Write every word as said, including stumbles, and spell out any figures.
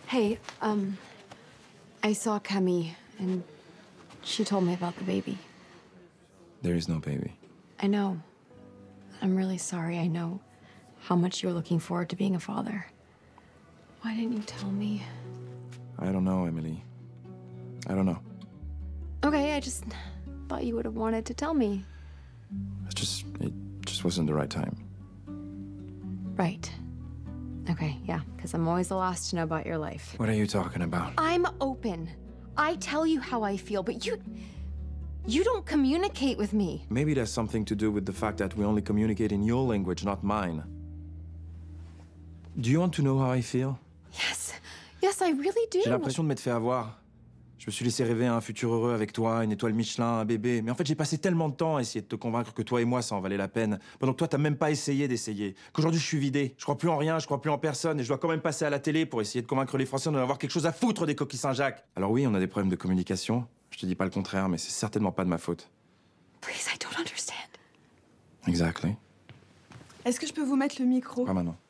Hey, um, I saw Camille, and she told me about the baby. There is no baby. I know. I'm really sorry. I know how much you're looking forward to being a father. Why didn't you tell me? I don't know, Emily. I don't know. Okay, I just thought you would have wanted to tell me. It's just, it just wasn't the right time. Right. Okay, yeah, because I'm always the last to know about your life. What are you talking about? I'm open. I tell you how I feel, but you... You don't communicate with me. Maybe there's something to do with the fact that we only communicate in your language, not mine. Do you want to know how I feel? Yes. Yes, I really do. J'ai l'impression de m'être fait avoir. Je me suis laissé rêver à un futur heureux avec toi, une étoile Michelin, un bébé. Mais en fait, j'ai passé tellement de temps à essayer de te convaincre que toi et moi, ça en valait la peine. Pendant que toi, t'as même pas essayé d'essayer. Qu'aujourd'hui, je suis vidé. Je crois plus en rien, je crois plus en personne. Et je dois quand même passer à la télé pour essayer de convaincre les Français d'en avoir quelque chose à foutre des coquilles Saint-Jacques. Alors oui, on a des problèmes de communication. Je te dis pas le contraire, mais c'est certainement pas de ma faute. Please, I don't understand. Exactly. Est-ce que je peux vous mettre le micro? Pas maintenant.